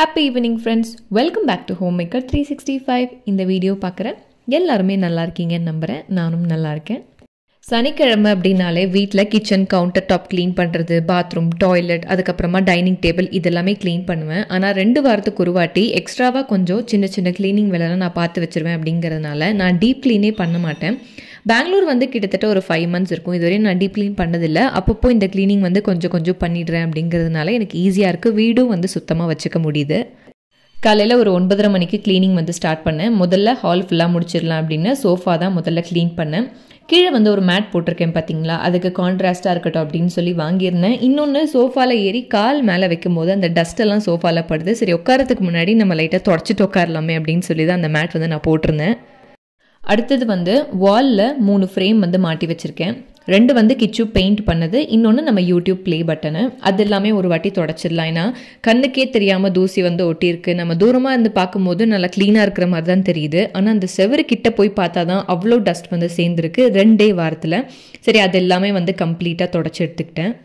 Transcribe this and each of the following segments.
Happy evening friends, welcome back to Homemaker 365. இந்த video பார்க்குற எல்லாருமே நல்லா இருக்கீங்கன்னு நம்புகிறேன். நானும் நல்லா இருக்கேன். சனிக்கிழமை அப்படின்னாலே வீட்டில் கிச்சன் கவுண்டர் டாப் க்ளீன் பண்ணுறது, பாத்ரூம், டாய்லெட், அதுக்கப்புறமா டைனிங் டேபிள் இதெல்லாமே க்ளீன் பண்ணுவேன். ஆனால் 2 வாரத்துக்கு ஒரு வாட்டி எக்ஸ்ட்ராவாக கொஞ்சம் சின்ன சின்ன க்ளீனிங் வேலைலாம் நான் பார்த்து வச்சுருவேன். அப்படிங்கிறதுனால நான் டீப் க்ளீனே பண்ண மாட்டேன். பெங்களூர் வந்து கிட்டத்தட்ட ஒரு 5 months இருக்கும். இதுவரையும் நான் டீப் க்ளீன் பண்ணதில்லை. அப்பப்போ இந்த க்ளீனிங் வந்து கொஞ்சம் பண்ணிடுறேன். அப்படிங்கிறதுனால எனக்கு ஈஸியாக இருக்குது. வீடும் வந்து சுத்தமாக வச்சுக்க முடியுது. காலையில் ஒரு 9:30 மணிக்கு க்ளீனிங் வந்து ஸ்டார்ட் பண்ணேன். முதல்ல ஹால் ஃபுல்லாக முடிச்சிடலாம் அப்படின்னு சோஃபா தான் முதல்ல க்ளீன் பண்ணேன். கீழே வந்து ஒரு மேட் போட்டிருக்கேன் பார்த்தீங்களா, அதுக்கு கான்ட்ராஸ்ட்டாக இருக்கட்டும் அப்படின்னு சொல்லி வாங்கியிருந்தேன். இன்னொன்று சோஃபாவில் ஏறி கால் மேலே வைக்கும்போது அந்த டஸ்ட்டெல்லாம் சோஃபாவில் படுது. சரி, உட்காரத்துக்கு முன்னாடி நம்ம லைட்டாக தொடச்சிட்டு உட்காரலாமே அப்படின்னு சொல்லி தான் அந்த மேட் வந்து நான் போட்டிருந்தேன். அடுத்தது வந்து வாலில் 3 ஃப்ரேம் வந்து மாட்டி வச்சுருக்கேன். 2 வந்து கிச்சு பெயிண்ட் பண்ணது, இன்னொன்று நம்ம யூடியூப் ப்ளே பட்டனு. அது எல்லாமே ஒரு வாட்டி தொடச்சிடலாம். ஏன்னா கண்ணுக்கே தெரியாமல் தூசி வந்து ஒட்டியிருக்கு. நம்ம தூரமாக இருந்து பார்க்கும்போது நல்லா க்ளீனாக இருக்கிற மாதிரி தான் தெரியுது. ஆனால் அந்த செவரு கிட்ட போய் பார்த்தா தான் அவ்வளோ டஸ்ட் வந்து சேர்ந்துருக்கு 2 வாரத்தில். சரி, அது எல்லாமே வந்து கம்ப்ளீட்டாக தொடச்சி எடுத்துக்கிட்டேன்.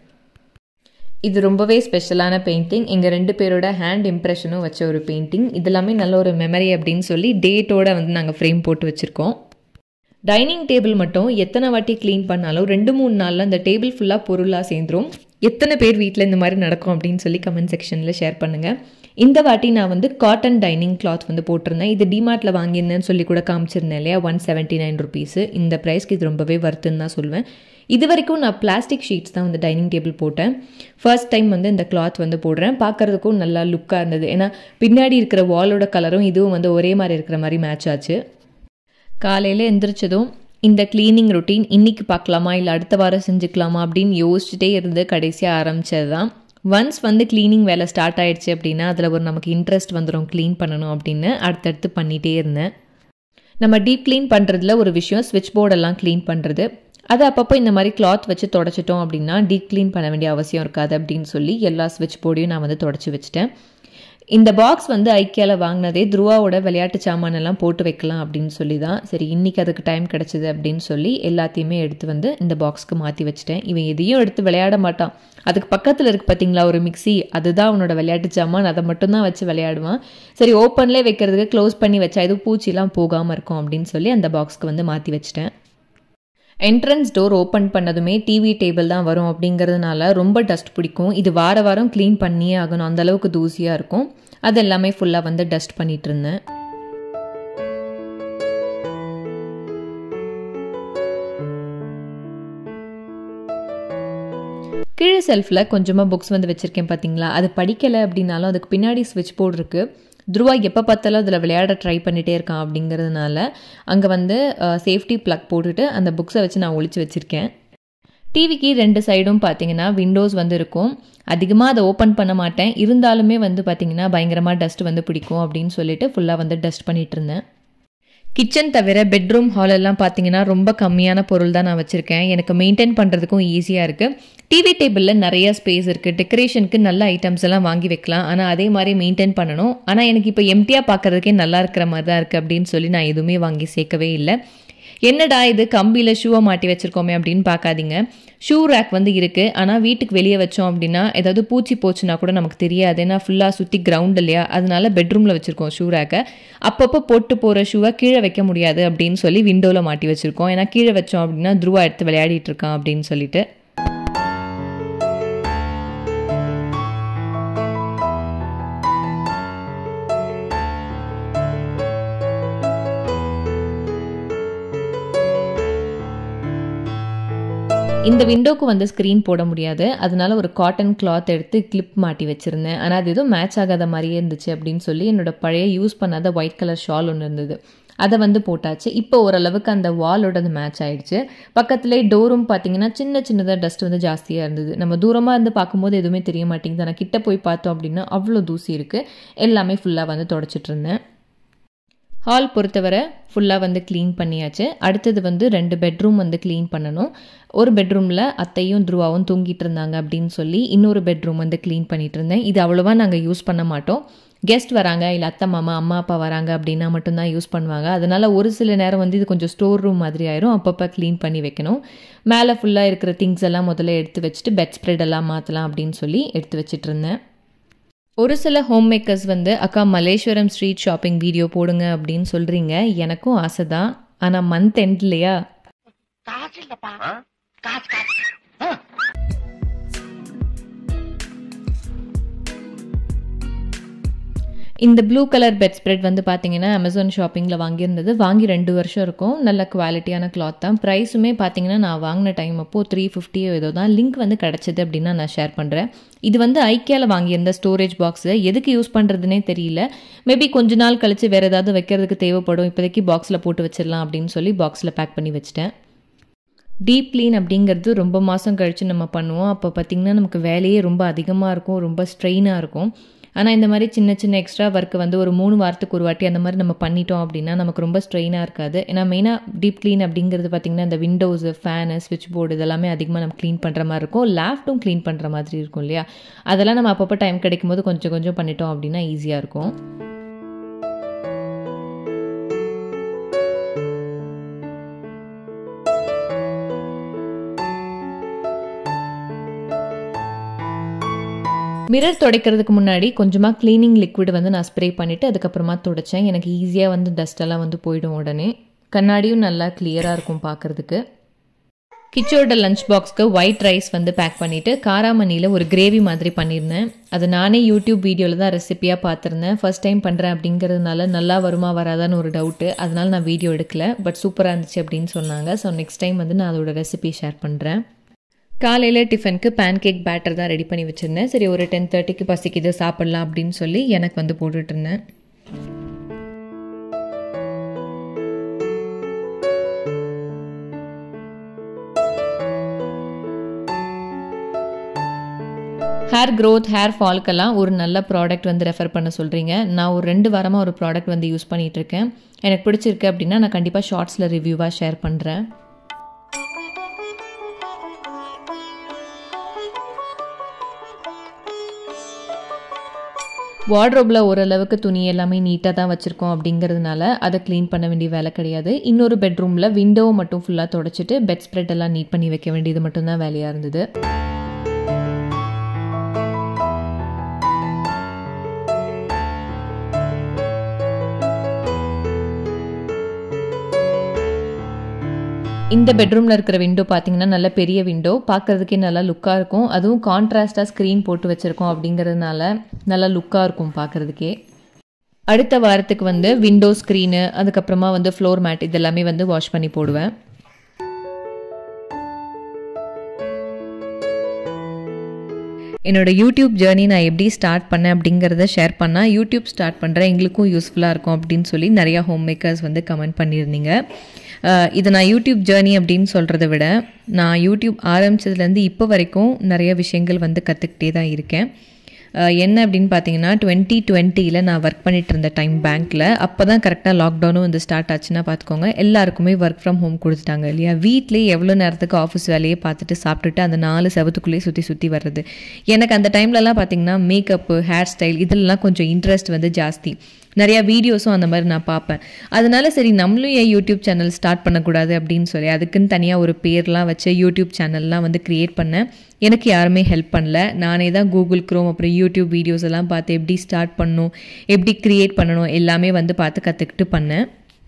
இது ரொம்பவே ஸ்பெஷலான பெயிண்டிங். எங்கள் 2 பேரோட ஹேண்ட் இம்ப்ரெஷனும் வச்ச ஒரு பெயிண்டிங். இதெல்லாமே நல்ல ஒரு மெமரி அப்படின்னு சொல்லி டேட்டோடு வந்து நாங்கள் ஃப்ரேம் போட்டு வச்சுருக்கோம். டைனிங் டேபிள் மட்டும் எத்தனை வாட்டி க்ளீன் பண்ணாலும் 2-3 நாளில் அந்த டேபிள் ஃபுல்லாக பொருளாக சேர்ந்துடும். எத்தனை பேர் வீட்டில் இந்த மாதிரி நடக்கும் அப்படின்னு சொல்லி கமெண்ட் செக்ஷனில் ஷேர் பண்ணுங்கள். இந்த வாட்டி நான் வந்து காட்டன் டைனிங் கிளாத் வந்து போட்டிருந்தேன். இது டிமார்ட்டில் வாங்கியிருந்தேன்னு சொல்லி கூட காமிச்சிருந்தேன் இல்லையா, 179 rupees. இந்த ப்ரைஸ்க்கு இது ரொம்பவே வர்த்துன்னு தான் சொல்லுவேன். இது வரைக்கும் நான் பிளாஸ்டிக் ஷீட்ஸ் தான் வந்து டைனிங் டேபிள் போட்டேன். ஃபர்ஸ்ட் டைம் வந்து இந்த கிளாத் வந்து போடுறேன். பார்க்குறதுக்கும் நல்லா லுக்காக இருந்தது. ஏன்னா பின்னாடி இருக்கிற வாலோட கலரும் இதுவும் வந்து ஒரே மாதிரி இருக்கிற மாதிரி மேட்ச் ஆச்சு. காலையில் எந்திரிச்சதும் இந்த க்ளீனிங் ரொட்டீன் இன்றைக்கி பார்க்கலாமா இல்லை அடுத்த வாரம் செஞ்சுக்கலாமா அப்படின்னு யோசிச்சுட்டே இருந்து கடைசியாக ஆரம்பித்தது தான். ஒன்ஸ் வந்து க்ளீனிங் வேலை ஸ்டார்ட் ஆகிடுச்சு அப்படின்னா அதில் ஒரு நமக்கு இன்ட்ரெஸ்ட் வந்துடும் க்ளீன் பண்ணணும் அப்படின்னு அடுத்தடுத்து பண்ணிகிட்டே இருந்தேன். நம்ம டீப் க்ளீன் பண்ணுறதுல ஒரு விஷயம் ஸ்விட்ச் போர்டெல்லாம் க்ளீன் பண்ணுறது. அது அப்பப்போ இந்த மாதிரி கிளாத் வச்சு தொடச்சிட்டோம் அப்படின்னா டீப் க்ளீன் பண்ண வேண்டிய அவசியம் இருக்காது அப்படின்னு சொல்லி எல்லா ஸ்விட்ச் போர்டையும் நான் வந்து தொடச்சி வச்சுட்டேன். இந்த பாக்ஸ் வந்து ஐக்கியாவில் வாங்கினதே துருவாவோட விளையாட்டு சாமானெல்லாம் போட்டு வைக்கலாம் அப்படின்னு சொல்லி தான். சரி, இன்றைக்கி அதுக்கு டைம் கிடச்சிது அப்படின்னு சொல்லி எல்லாத்தையுமே எடுத்து வந்து இந்த பாக்ஸ்க்கு மாற்றி வச்சுட்டேன். இவன் எதையும் எடுத்து விளையாட மாட்டான். அதுக்கு பக்கத்தில் இருக்குது பார்த்தீங்களா ஒரு மிக்ஸி, அதுதான் அவனோட விளையாட்டு சாமான். அதை மட்டும்தான் வச்சு விளையாடுவான். சரி, ஓப்பன்லேயே வைக்கிறதுக்கு க்ளோஸ் பண்ணி வச்சா எதுவும் பூச்சிலாம் போகாமல் இருக்கும் அப்படின்னு சொல்லி அந்த பாக்ஸ்க்கு வந்து மாற்றி வச்சுட்டேன். என்ட்ரன்ஸ் டோர் ஓப்பன் பண்ணதுமே டிவி டேபிள் தான் வரும். அப்படிங்கிறதுனால ரொம்ப டஸ்ட் பிடிக்கும். இது வாரம் க்ளீன் பண்ணியே ஆகணும், அந்தளவுக்கு தூசியாக இருக்கும். அது எல்லாமே ஃபுல்லாக வந்து டஸ்ட் பண்ணிகிட்டு இருந்தேன். கீழே செல்ஃபில் கொஞ்சமாக புக்ஸ் வந்து வச்சுருக்கேன் பார்த்தீங்களா, அது படிக்கலை அப்படின்னாலும் அதுக்கு பின்னாடி ஸ்விட்ச் போர்டு இருக்குது. துருவா எப்போ பார்த்தாலும் அதில் விளையாட ட்ரை பண்ணிகிட்டே இருக்கான். அப்படிங்கிறதுனால அங்கே வந்து சேஃப்டி ப்ளக் போட்டுட்டு அந்த புக்ஸை வச்சு நான் ஒழிச்சு வச்சுருக்கேன். டிவிக்கு 2 சைடும் பார்த்தீங்கன்னா விண்டோஸ் வந்து இருக்கும். அதிகமாக அதை ஓப்பன் பண்ண மாட்டேன். இருந்தாலுமே வந்து பார்த்திங்கன்னா பயங்கரமாக டஸ்ட் வந்து பிடிக்கும் அப்படின்னு சொல்லிட்டு ஃபுல்லாக வந்து டஸ்ட் பண்ணிகிட்டு இருந்தேன். கிச்சன் தவிர பெட்ரூம் ஹாலெல்லாம் பார்த்தீங்கன்னா ரொம்ப கம்மியான பொருள் தான் நான் வச்சுருக்கேன். எனக்கு மெயின்டைன் பண்ணுறதுக்கும் ஈஸியாக இருக்குது. டிவி டேபிளில் நிறைய ஸ்பேஸ் இருக்குது. டெக்கரேஷனுக்கு நல்ல ஐட்டம்ஸ் எல்லாம் வாங்கி வைக்கலாம். ஆனால் அதே மாதிரி மெயின்டைன் பண்ணணும். ஆனால் எனக்கு இப்போ எம்டியாக பார்க்குறதுக்கே நல்லா இருக்கிற மாதிரி தான் இருக்குது அப்படின்னு சொல்லி நான் எதுவுமே வாங்கி சேர்க்கவே இல்லை. என்னடா இது கம்பியில் ஷூவை மாட்டி வச்சுருக்கோமே அப்படின்னு பார்க்காதீங்க. ஷூ ரேக் வந்து இருக்குது. ஆனால் வீட்டுக்கு வெளியே வச்சோம் அப்படின்னா ஏதாவது பூச்சி போச்சுன்னா கூட நமக்கு தெரியாது. ஏன்னா ஃபுல்லாக சுற்றி கிரவுண்ட் இல்லையா, அதனால பெட்ரூமில் வச்சுருக்கோம் ஷூ ரேக்கை. அப்பப்போ போட்டு போகிற ஷூவை கீழே வைக்க முடியாது அப்படின்னு சொல்லி விண்டோவில் மாட்டி வச்சுருக்கோம். ஏன்னா கீழே வச்சோம் அப்படின்னா துருவா எடுத்து விளையாடிட்டு இருக்கான் அப்படின்னு சொல்லிட்டு. இந்த விண்டோக்கு வந்து ஸ்க்ரீன் போட முடியாது. அதனால ஒரு காட்டன் கிளாத் எடுத்து கிளிப் மாட்டி வச்சுருந்தேன். ஆனால் அது எதுவும் மேட்ச் ஆகாத மாதிரியே இருந்துச்சு அப்படின்னு சொல்லி என்னோட பழைய யூஸ் பண்ணாத ஒயிட் கலர் ஷால் ஒன்று இருந்தது, அதை வந்து போட்டாச்சு. இப்போ ஓரளவுக்கு அந்த வாலோட அது மேட்ச் ஆகிடுச்சு. பக்கத்துலேயே டோரும் பார்த்தீங்கன்னா சின்னதாக டஸ்ட் வந்து ஜாஸ்தியாக இருந்தது. நம்ம தூரமாக இருந்து பார்க்கும்போது எதுவுமே தெரிய மாட்டேங்குது. ஆனால் கிட்ட போய் பார்த்தோம் அப்படின்னா அவ்வளோ தூசி இருக்குது. எல்லாமே ஃபுல்லாக வந்து தொடச்சிட்டு இருந்தேன். ஹால் பொறுத்தவரை ஃபுல்லாக வந்து க்ளீன் பண்ணியாச்சு. அடுத்தது வந்து 2 பெட்ரூம் வந்து க்ளீன் பண்ணணும். ஒரு பெட்ரூமில் அத்தையும் துருவாவும் தூங்கிட்டு இருந்தாங்க அப்படின்னு சொல்லி இன்னொரு பெட்ரூம் வந்து க்ளீன் பண்ணிகிட்டு இருந்தேன். இது அவ்வளோவா நாங்கள் யூஸ் பண்ண மாட்டோம். கெஸ்ட் வராங்க இல்லை அத்தை மாமா அம்மா அப்பா வராங்க அப்படின்னா மட்டும்தான் யூஸ் பண்ணுவாங்க. அதனால் ஒரு சில நேரம் வந்து இது கொஞ்சம் ஸ்டோர் ரூம் மாதிரி ஆயிரும். அப்பப்போ க்ளீன் பண்ணி வைக்கணும். மேலே ஃபுல்லாக இருக்கிற திங்ஸ் எல்லாம் முதல்ல எடுத்து வச்சுட்டு பெட் ஸ்ப்ரெட் எல்லாம் மாற்றலாம் அப்படின்னு சொல்லி எடுத்து வச்சுட்டு இருந்தேன். ஒரு சில ஹோம் மேக்கர்ஸ் வந்து அக்கா மலேஸ்வரம் ஸ்ட்ரீட் ஷாப்பிங் வீடியோ போடுங்க அப்படின்னு சொல்கிறீங்க. எனக்கும் ஆசை தான். ஆனால் மந்த் எண்ட் இல்லையா? இந்த ப்ளூ கலர் பெட் ஸ்ப்ரெட் வந்து பார்த்தீங்கன்னா அமேசான் ஷாப்பிங்கில் வாங்கியிருந்தது. வாங்கி 2 வருஷம் இருக்கும். நல்ல குவாலிட்டியான கிளாத் தான். ப்ரைஸுமே பார்த்தீங்கன்னா நான் வாங்கின டைம் அப்போது 350 ஏதோ தான். லிங்க் வந்து கிடச்சிது அப்படின்னா நான் ஷேர் பண்ணுறேன். இது வந்து ஐக்கியாவில் வாங்கியிருந்த ஸ்டோரேஜ் பாக்ஸு. எதுக்கு யூஸ் பண்ணுறதுனே தெரியல. மேபி கொஞ்ச நாள் கழித்து வேறு ஏதாவது வைக்கிறதுக்கு தேவைப்படும். இப்போதைக்கு பாக்ஸில் போட்டு வச்சிடலாம் அப்படின்னு சொல்லி பாக்ஸில் பேக் பண்ணி வச்சிட்டேன். டீப் க்ளீன் அப்படிங்கிறது ரொம்ப மாதம் கழித்து நம்ம பண்ணுவோம். அப்போ பார்த்திங்கன்னா நமக்கு வேலையே ரொம்ப அதிகமாக இருக்கும், ரொம்ப ஸ்ட்ரெயினாக இருக்கும். ஆனால் இந்த மாதிரி சின்ன சின்ன எக்ஸ்ட்ரா ஒர்க்கு வந்து ஒரு 3 வாரத்துக்கு ஒரு வாட்டி அந்த மாதிரி நம்ம பண்ணிட்டோம் அப்படின்னா நமக்கு ரொம்ப ஸ்ட்ரெயினாக இருக்காது. ஏன்னா மெயினாக டீப் க்ளீன் அப்படிங்கிறது பார்த்திங்கன்னா இந்த விண்டோஸு, ஃபேனு, ஸ்விட்ச் போர்டு இதெல்லாமே அதிகமாக நம்ம க்ளீன் பண்ணுற மாதிரி இருக்கும். லேப்டும் க்ளீன் பண்ணுற மாதிரி இருக்கும் இல்லையா? அதெல்லாம் நம்ம அப்பப்போ டைம் கிடைக்கும் போது கொஞ்சம் கொஞ்சம் பண்ணிட்டோம் அப்படின்னா ஈஸியாக இருக்கும். மிரர் துடைக்கிறதுக்கு முன்னாடி கொஞ்சமாக க்ளீனிங் லிக்விட் வந்து நான் ஸ்ப்ரே பண்ணிவிட்டு அதுக்கப்புறமா துடைச்சேன். எனக்கு ஈஸியாக வந்து டஸ்ட்டெல்லாம் வந்து போயிடும் உடனே. கண்ணாடியும் நல்லா கிளியராக இருக்கும் பார்க்குறதுக்கு. கிச்சோட லஞ்ச் பாக்ஸ்க்கு ஒயிட் ரைஸ் வந்து பேக் பண்ணிவிட்டு காராமணியில் ஒரு கிரேவி மாதிரி பண்ணியிருந்தேன். அது நானே யூடியூப் வீடியோவில் தான் ரெசிப்பியாக பார்த்துருந்தேன். ஃபர்ஸ்ட் டைம் பண்ணுறேன் அப்படிங்கிறதுனால நல்லா வருமா வராதான்னு ஒரு டவுட்டு. அதனால் நான் வீடியோ எடுக்கல. பட் சூப்பராக இருந்துச்சு அப்படின்னு சொன்னாங்க. ஸோ நெக்ஸ்ட் டைம் வந்து நான் அதோட ரெசிபி ஷேர் பண்ணுறேன். காலையில் டிஃபனுக்கு பேன்கேக் பேட்டர் தான் ரெடி பண்ணி வச்சுருந்தேன். சரி ஒரு 10:30க்கு பசிக்குது சாப்பிட்லாம் அப்படின்னு சொல்லி எனக்கு வந்து போட்டுட்ருந்தேன். ஹேர் க்ரோத், ஹேர் ஃபால்க்கெல்லாம் ஒரு நல்ல ப்ராடக்ட் வந்து ரெஃபர் பண்ண சொல்கிறீங்க. நான் ஒரு 2 வாரமாக ஒரு ப்ராடக்ட் வந்து யூஸ் பண்ணிகிட்ருக்கேன். எனக்கு பிடிச்சிருக்கு அப்படின்னா நான் கண்டிப்பாக ஷார்ட்ஸில் ரிவ்யூவாக ஷேர் பண்ணுறேன். வார்ட்ரோப்பில் ஓரளவுக்கு துணி எல்லாமே நீட்டாக தான் வச்சுருக்கோம் அப்படிங்கிறதுனால அதை க்ளீன் பண்ண வேண்டிய வேலை கிடையாது. இன்னொரு பெட்ரூமில் விண்டோவை மட்டும் ஃபுல்லாக தொடச்சிட்டு பெட் ஸ்ப்ரெட் எல்லாம் நீட் பண்ணி வைக்க வேண்டியது மட்டும்தான் வேலையாக இருந்தது. இந்த பெட்ரூமில் இருக்கிற விண்டோ பார்த்தீங்கன்னா நல்ல பெரிய விண்டோ, பார்க்குறதுக்கே நல்லா லுக்காக இருக்கும். அதுவும் கான்ட்ராஸ்டாக ஸ்க்ரீன் போட்டு வச்சுருக்கோம் அப்படிங்கிறதுனால நல்லா லுக்காக இருக்கும் பார்க்குறதுக்கே. அடுத்த வாரத்துக்கு வந்து விண்டோ ஸ்க்ரீனு, அதுக்கப்புறமா வந்து ஃப்ளோர் மேட் இதெல்லாமே வந்து வாஷ் பண்ணி போடுவேன். என்னோடய யூடியூப் ஜேர்னி நான் எப்படி ஸ்டார்ட் பண்ணேன் அப்படிங்கிறத ஷேர் பண்ணால் யூடியூப் ஸ்டார்ட் பண்ணுறேன் எங்களுக்கும் யூஸ்ஃபுல்லாக இருக்கும் அப்படின்னு சொல்லி நிறையா ஹோம் மேக்கர்ஸ் வந்து கமெண்ட் பண்ணியிருந்தீங்க. இது நான் யூடியூப் ஜேர்னி அப்படின்னு சொல்கிறத விட நான் யூடியூப் ஆரம்பித்ததுலேருந்து இப்போ வரைக்கும் நிறைய விஷயங்கள் வந்து கற்றுக்கிட்டே தான் இருக்கேன். என்ன அப்படின்னு பார்த்தீங்கன்னா 2020 நான் ஒர்க் பண்ணிட்டு இருந்த டைம் பேங்க்கில். அப்போ தான் கரெக்டாக லாக்டவுனும் வந்து ஸ்டார்ட் ஆச்சுன்னா பார்த்துக்கோங்க. எல்லாருக்குமே ஒர்க் ஃப்ரம் ஹோம் கொடுத்துட்டாங்க இல்லையா? வீட்லேயே எவ்வளோ நேரத்துக்கு ஆஃபீஸ் வேலையே பார்த்துட்டு சாப்பிட்டுட்டு அந்த 4 செவத்துக்குள்ளேயே சுற்றி வர்றது. எனக்கு அந்த டைம்லலாம் பார்த்திங்கன்னா மேக்கப்பு, ஹேர் ஸ்டைல் இதெல்லாம் கொஞ்சம் இன்ட்ரெஸ்ட் வந்து ஜாஸ்தி. நிறையா வீடியோஸும் அந்த மாதிரி நான் பார்ப்பேன். அதனால சரி நம்மளும் ஏன் யூடியூப் சேனல் ஸ்டார்ட் பண்ணக்கூடாது அப்படின்னு சொல்லி அதுக்குன்னு தனியாக ஒரு பேர்லாம் வச்சு யூடியூப் சேனல்லாம் வந்து க்ரியேட் பண்ணேன். எனக்கு யாருமே ஹெல்ப் பண்ணல. நானே தான் கூகுள் க்ரோம் அப்புறம் யூடியூப் வீடியோஸ் எல்லாம் பார்த்து எப்படி ஸ்டார்ட் பண்ணணும், எப்படி க்ரியேட் பண்ணணும் எல்லாமே வந்து பார்த்து கற்றுக்கிட்டு பண்ணேன்.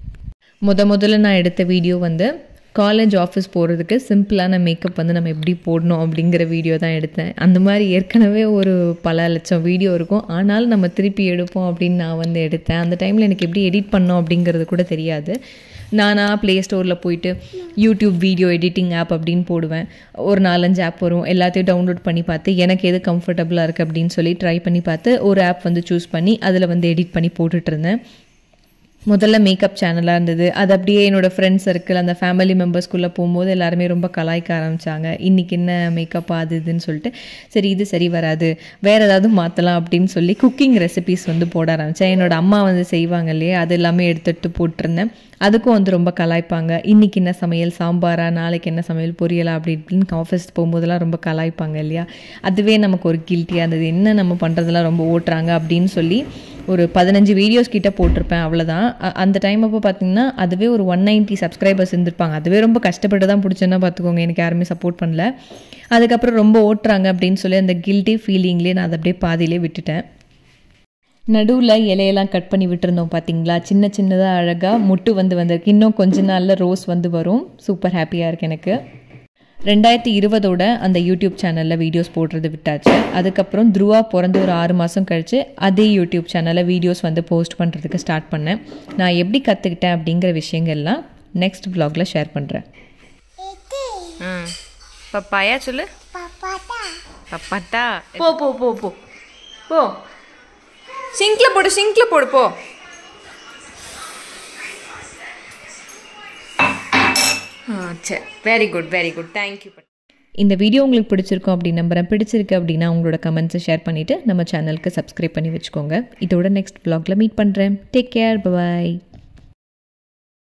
முதல்ல நான் எடுத்த வீடியோ வந்து காலேஜ் ஆஃபீஸ் போகிறதுக்கு சிம்பிளான மேக்கப் வந்து நம்ம எப்படி போடணும் அப்படிங்கிற வீடியோ தான் எடுத்தேன். அந்த மாதிரி ஏற்கனவே ஒரு பல லட்சம் வீடியோ இருக்கும். ஆனாலும் நம்ம திருப்பி எடுப்போம் அப்படின்னு நான் வந்து எடுத்தேன். அந்த டைமில் எனக்கு எப்படி எடிட் பண்ணோம் அப்படிங்கிறது கூட தெரியாது. நானாக ப்ளே ஸ்டோரில் போயிட்டு யூடியூப் வீடியோ எடிட்டிங் ஆப் அப்படின்னு போடுவேன். ஒரு 4-5 ஆப் வரும். எல்லாத்தையும் டவுன்லோட் பண்ணி பார்த்து எனக்கு எது கம்ஃபர்டபுளாக இருக்குது அப்படின்னு சொல்லி ட்ரை பண்ணி பார்த்து ஒரு ஆப் வந்து சூஸ் பண்ணி அதில் வந்து எடிட் பண்ணி போட்டுட்டு இருந்தேன். முதல்ல மேக்கப் சேனலாக இருந்தது. அது அப்படியே என்னோடய ஃப்ரெண்ட்ஸ் சர்க்கிள் அந்த ஃபேமிலி மெம்பர்ஸ்குள்ளே போகும்போது எல்லாருமே ரொம்ப கலாய்க்க ஆரம்பித்தாங்க. இன்றைக்கி என்ன மேக்கப் அது இதுன்னு சொல்லிட்டு சரி இது சரி வராது, வேறு ஏதாவது மாற்றலாம் அப்படின்னு சொல்லி குக்கிங் ரெசிபீஸ் வந்து போட ஆரம்பித்தேன். என்னோடய அம்மா வந்து செய்வாங்க இல்லையா, அது எல்லாமே எடுத்துகிட்டு போட்டிருந்தேன். அதுக்கும் வந்து ரொம்ப கலாய்ப்பாங்க. இன்றைக்கி என்ன சமையல் சாம்பாரா, நாளைக்கு என்ன சமையல் பொரியலா அப்படி இப்படின்னு ஆஃபீஸ் போகும்போதெல்லாம் ரொம்ப கலாய்ப்பாங்க இல்லையா. அதுவே நமக்கு ஒரு கில்ட்டியாக இருந்தது. என்ன நம்ம பண்ணுறதெல்லாம் ரொம்ப ஓட்டுறாங்க அப்படின்னு சொல்லி ஒரு 15 வீடியோஸ் கிட்டே போட்டிருப்பேன். அவ்வளோதான். அந்த டைம் அப்போ பார்த்திங்கன்னா அதுவே ஒரு 190 சப்ஸ்கிரைபர்ஸ் இருந்திருப்பாங்க. அதுவே ரொம்ப கஷ்டப்பட்டு தான் பிடிச்சேன்னா பார்த்துக்கோங்க. எனக்கு யாருமே சப்போர்ட் பண்ணல. அதுக்கப்புறம் ரொம்ப ஓட்டுறாங்க அப்படின்னு சொல்லி அந்த கில்ட்டி ஃபீலிங்லேயே நான் அதை அப்படியே பாதியிலே விட்டுட்டேன். நடுவில் இலையெல்லாம் கட் பண்ணி விட்டுருந்தோம் பார்த்தீங்களா, சின்ன சின்னதாக அழகாக முட்டு வந்திருக்கு. இன்னும் கொஞ்ச நாளில் ரோஸ் வரும். சூப்பர் ஹாப்பியாக இருக்குது எனக்கு. 2020 அந்த யூடியூப் சேனலில் வீடியோஸ் போடுறது விட்டாச்சு. அதுக்கப்புறம் த்ருவா பிறந்து ஒரு 6 மாதம் கழித்து அதே யூடியூப் சேனலில் வீடியோஸ் போஸ்ட் பண்ணுறதுக்கு ஸ்டார்ட் பண்ணேன். நான் எப்படி கற்றுக்கிட்டேன் அப்படிங்கிற விஷயங்கள்லாம் நெக்ஸ்ட் vlogல ஷேர் பண்ணுறேன். பப்பாயா சொல்லு. பப்பாட்டா. போ போ போ போ போ சிங்க்ல போடு போ. சரி, வெரி குட் தேங்க்யூ. இந்த வீடியோ உங்களுக்கு பிடிச்சிருக்கும் அப்படி நம்புறேன். பிடிச்சிருக்கு அப்படின்னா உங்களோட கமெண்ட்ஸை ஷேர் பண்ணிவிட்டு நம்ம சேனலுக்கு சப்ஸ்கிரைப் பண்ணி வச்சுக்கோங்க. இதோட நெக்ஸ்ட் vlogல மீட் பண்ணுறேன். Take care, by.